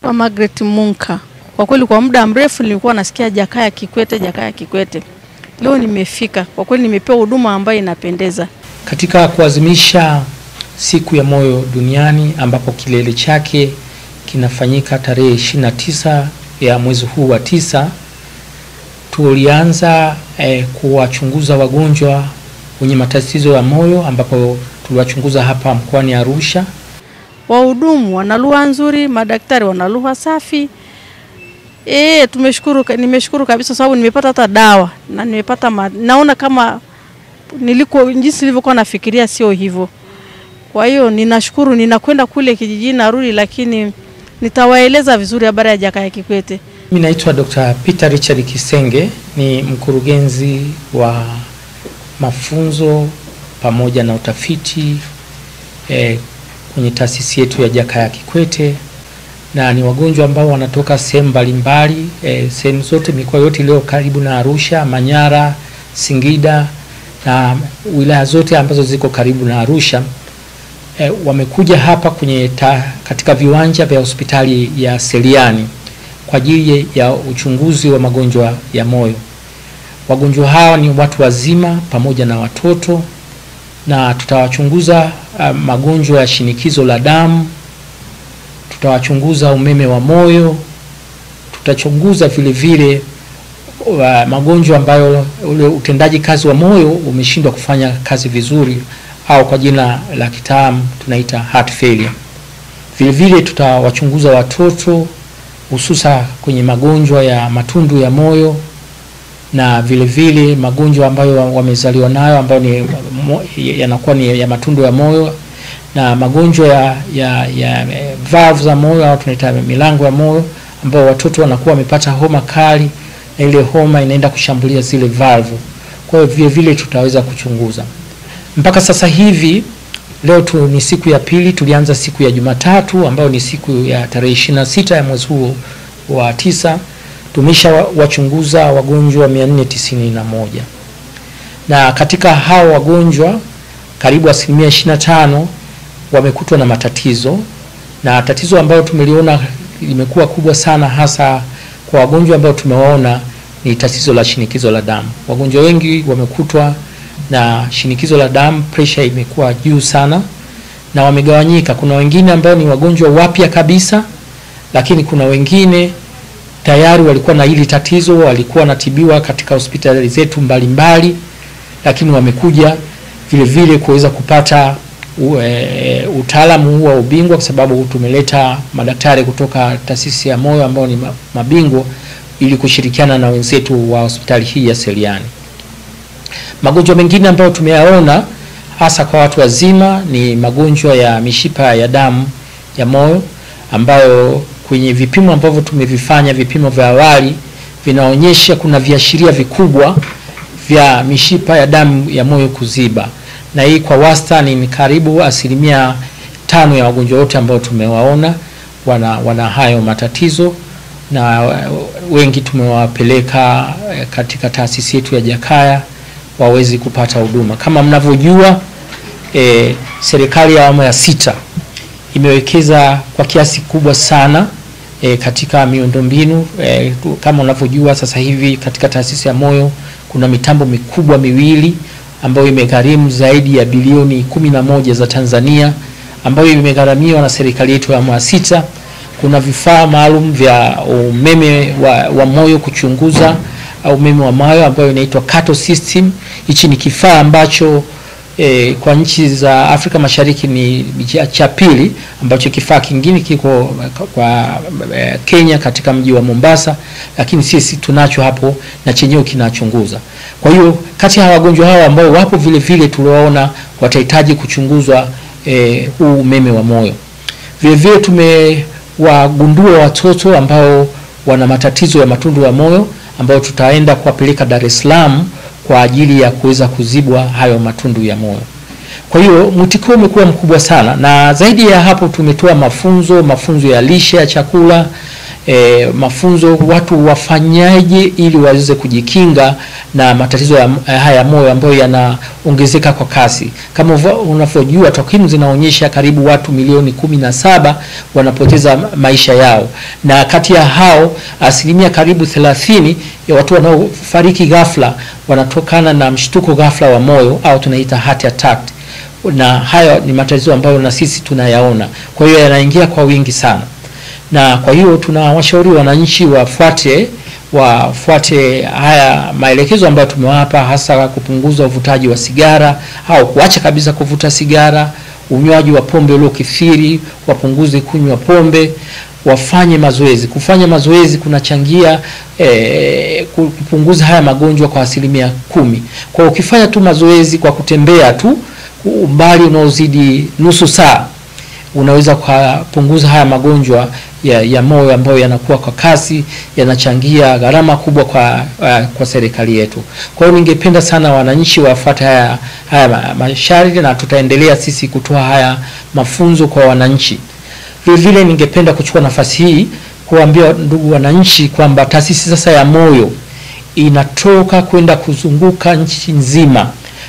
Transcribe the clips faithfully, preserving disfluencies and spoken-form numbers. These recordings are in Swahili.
Kwa Margaret Munka. Kwa kweli kwa muda mrefu nilikuwa nasikia Jakaya Kikwete, Jakaya Kikwete. Leo nimefika. Kwa kweli nimepewa huduma ambayo inapendeza. Katika kuadhimisha siku ya moyo duniani ambapo kilele chake kinafanyika tarehe ishirini na tisa ya mwezi huu wa tisa, tulianza eh, kuwachunguza wagonjwa wenye matatizo ya moyo ambapo tuliwachunguza hapa mkoani Arusha. Wahudumu wana lugha nzuri, madaktari wana lugha safi. Eh, tumeshukuru, nimeshukuru kabisa sababu nimepata hata dawa na nimepata ma, naona kama niliko jinsi nilivyokuwa nafikiria sio hivyo. Kwa hiyo ninashukuru, ninakwenda kule kijijini narudi, lakini nitawaeleza vizuri habari ya Jakaya Kikwete. Mimi naitwa Doctor Peter Richard Kisenge, ni mkurugenzi wa mafunzo pamoja na utafiti eh, kwenye taasisi yetu ya Jakaya Kikwete, na ni wagonjwa ambao wanatoka sehemu mbalimbali, eh, sehemu zote, mikoa yote leo karibu na Arusha, Manyara, Singida na wilaya zote ambazo ziko karibu na Arusha. E, wamekuja hapa kwenye ta, katika viwanja vya hospitali ya Seliani kwa ajili ya uchunguzi wa magonjwa ya moyo. Wagonjwa hawa ni watu wazima pamoja na watoto, na tutawachunguza uh, magonjwa ya shinikizo la damu, tutawachunguza umeme wa moyo, tutachunguza vile vile uh, magonjwa ambayo ule utendaji kazi wa moyo umeshindwa kufanya kazi vizuri au kwa jina la kitaalamu tunaita heart failure. Vile vile tutawachunguza watoto hususa kwenye magonjwa ya matundu ya moyo, na vile vile magonjwa ambayo wamezaliwa nayo ambayo ni yanakuwa ni ya matundu ya moyo, na magonjwa ya ya, ya valve za moyo au tunaita milango ya moyo ambao watoto wanakuwa wamepata homa kali na ile homa inaenda kushambulia zile valve. Kwa hiyo vile vile tutaweza kuchunguza. Mpaka sasa hivi leo tu ni siku ya pili, tulianza siku ya Jumatatu ambayo ni siku ya tarehe ishirini na sita ya mwezi huu wa tisa. Tumesha wachunguza wagonjwa mia nne tisini na moja, na katika hao wagonjwa karibu asilimia ishirini na tano wamekutwa na matatizo, na tatizo ambayo tumeliona limekuwa kubwa sana hasa kwa wagonjwa ambao tumewaona ni tatizo la shinikizo la damu. Wagonjwa wengi wamekutwa na shinikizo la damu, pressure imekuwa juu sana, na wamegawanyika. Kuna wengine ambao ni wagonjwa wapya kabisa, lakini kuna wengine tayari walikuwa na hili tatizo, walikuwa natibiwa katika hospitali zetu mbalimbali, lakini wamekuja vile vile kuweza kupata e, utaalamu wa ubingwa, kwa sababu tumeleta madaktari kutoka taasisi ya moyo ambao ni mabingwa ili kushirikiana na wenzetu wa hospitali hii ya Seliani. Magonjwa mengine ambayo tumeyaona hasa kwa watu wazima ni magonjwa ya mishipa ya damu ya moyo, ambayo kwenye vipimo ambavyo tumevifanya, vipimo vya awali vinaonyesha kuna viashiria vikubwa vya mishipa ya damu ya moyo kuziba, na hii kwa wastani ni karibu asilimia tano ya wagonjwa wote ambao tumewaona wana, wana hayo matatizo, na wengi tumewapeleka katika taasisi yetu ya Jakaya wawezi kupata huduma. Kama mnavyojua, e, serikali ya awamu ya sita imewekeza kwa kiasi kubwa sana e, katika miundombinu. E, kama unavyojua sasa hivi katika taasisi ya moyo kuna mitambo mikubwa miwili ambayo imegharimu zaidi ya bilioni kumi na moja za Tanzania, ambayo imegharamiwa na serikali yetu ya awamu ya sita. Kuna vifaa maalum vya umeme wa, wa moyo kuchunguza au umeme wa moyo ambayo inaitwa Kato system. Hichi ni kifaa ambacho e, kwa nchi za Afrika Mashariki ni cha pili, ambacho kifaa kingine kiko kwa e, Kenya katika mji wa Mombasa, lakini sisi tunacho hapo na chenyewe kinachunguza. Kwa hiyo kati ya wagonjwa hao ambao wapo vile vile tuliwaona watahitaji kuchunguzwa e, huu umeme wa moyo. Vile vile tumewagundua watoto ambao wana matatizo ya matundu ya moyo ambao tutaenda kuwapeleka Dar es Salaam kwa ajili ya kuweza kuzibwa hayo matundu ya moyo. Kwa hiyo mwitikio umekuwa mkubwa sana, na zaidi ya hapo tumetoa mafunzo, mafunzo ya lishe ya chakula, e, mafunzo watu wafanyaje ili waweze kujikinga na matatizo ya haya moyo ambayo yanaongezeka kwa kasi. Kama unavyojua takwimu zinaonyesha karibu watu milioni kumi na saba wanapoteza maisha yao, na kati ya hao asilimia karibu thelathini ya watu wanaofariki ghafla wanatokana na mshtuko ghafla wa moyo au tunaita heart attack. Na haya ni matatizo ambayo na sisi tunayaona, kwa hiyo yanaingia kwa wingi sana. Na kwa hiyo tunawashauri wananchi wafuate wafuate haya maelekezo ambayo tumewapa, hasa kupunguza uvutaji wa sigara au kuacha kabisa kuvuta sigara, unywaji wa pombe uliokithiri, wapunguze kunywa pombe, wafanye mazoezi. Kufanya mazoezi kunachangia eh, kupunguza haya magonjwa kwa asilimia kumi. Kwa ukifanya tu mazoezi kwa kutembea tu umbali unaozidi nusu saa, unaweza kupunguza haya magonjwa ya, ya moyo ambayo yanakuwa kwa kasi, yanachangia gharama kubwa kwa uh, kwa serikali yetu. Kwa hiyo ningependa sana wananchi wafuate haya haya masharti, na tutaendelea sisi kutoa haya mafunzo kwa wananchi. Vile vile ningependa kuchukua nafasi hii kuambia ndugu wananchi kwamba taasisi sasa ya Moyo inatoka kwenda kuzunguka nchi nzima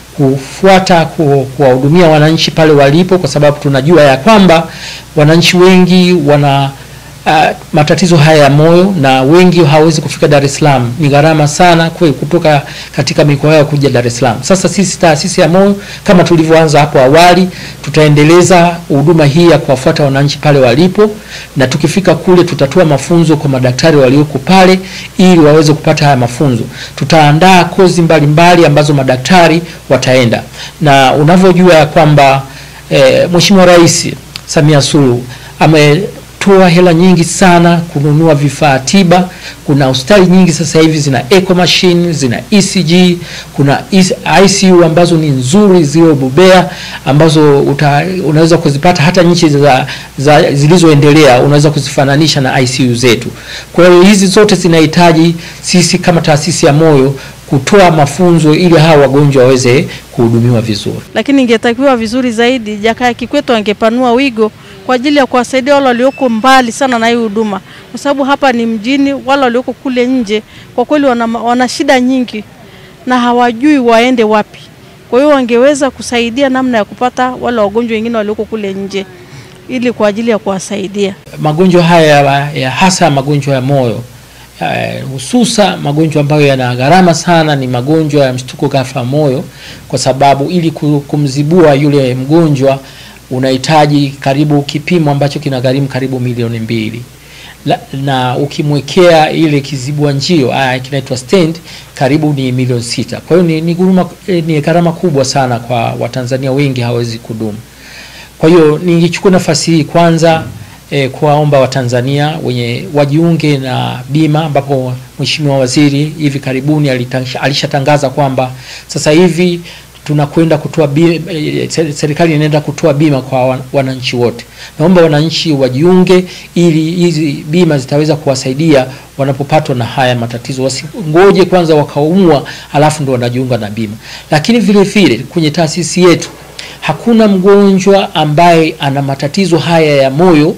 kufuata kuwahudumia wananchi pale walipo, kwa sababu tunajua ya kwamba wananchi wengi wana uh, matatizo haya ya moyo, na wengi hawezi kufika Dar es Salaam. Ni gharama sana kwa kutoka katika mikoa yao kuja Dar es Salaam. Sasa sisi taasisi ya Moyo, kama tulivyoanza hapo awali, tutaendeleza huduma hii ya kuwafuata wananchi pale walipo, na tukifika kule tutatoa mafunzo kwa madaktari walioko pale ili waweze kupata haya mafunzo. Tutaandaa kozi mbalimbali ambazo madaktari wataenda. Na unavyojua ya kwamba e, Mheshimiwa Rais Samia Suluhu ametoa hela nyingi sana kununua vifaa tiba. Kuna hospitali nyingi sasa hivi zina echo machine, zina E C G, kuna I C U ambazo ni nzuri, zile bobea ambazo uta, unaweza kuzipata hata nchi za, za zilizoendelea, unaweza kuzifananisha na I C U zetu. Kwa hiyo hizi zote zinahitaji sisi kama taasisi ya Moyo kutoa mafunzo ili hawa wagonjwa waweze kuhudumiwa vizuri. Lakini ingetakiwa vizuri zaidi Jakaya Kikwete angepanua wigo kwa ajili ya kuwasaidia wale walioko mbali sana na hii huduma, kwa sababu hapa ni mjini. Wale walioko kule nje kwa kweli wana, wana shida nyingi na hawajui waende wapi. Kwa hiyo wangeweza kusaidia namna ya kupata wale wagonjwa wengine walioko kule nje ili kwa ajili ya kuwasaidia. Magonjwa haya ya hasa magonjwa ya moyo, Uh, hususa magonjwa ambayo yana gharama sana ni magonjwa ya mshtuko ghafla moyo, kwa sababu ili kumzibua yule mgonjwa unahitaji karibu kipimo ambacho kinagharimu karibu milioni mbili. La, na ukimwekea ile kizibua njio uh, kinaitwa stent karibu ni milioni sita. Kwa hiyo ni ni, guruma, eh, ni gharama kubwa sana kwa Watanzania wengi hawezi kudumu. Kwa hiyo ningechukua nafasi hii kwanza E, kuwaomba Watanzania wenye wajiunge na bima, ambapo Mheshimiwa Waziri hivi karibuni alishatangaza kwamba sasa hivi tunakwenda kutoa bima, e, serikali inaenda kutoa bima kwa wananchi wote. Naomba wananchi wajiunge ili hizi bima zitaweza kuwasaidia wanapopatwa na haya matatizo. Wasingoje kwanza wakaumwa alafu ndo wanajiunga na bima. Lakini vile vile kwenye taasisi yetu hakuna mgonjwa ambaye ana matatizo haya ya moyo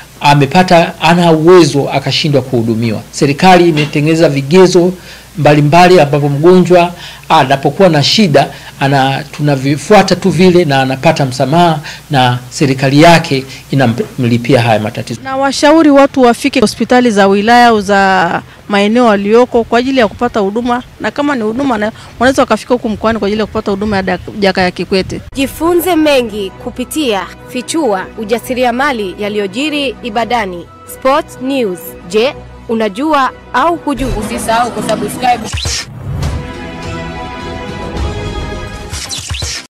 amepata ana uwezo akashindwa kuhudumiwa. Serikali imetengeneza vigezo mbalimbali ambapo mgonjwa anapokuwa na shida ana tunavifuata tu vile na anapata msamaha na serikali yake inamlipia haya matatizo. Na washauri watu wafike hospitali za wilaya au za maeneo walioko kwa ajili ya kupata huduma, na kama ni huduma wanaweza wakafika huko mkoani kwa ajili ya kupata huduma ya Jakaya Kikwete. Jifunze mengi kupitia Fichua, Ujasiliamali, Yaliyojiri, Ibadani, Sport News. Je, unajua au hujui? Usisahau kusubscribe.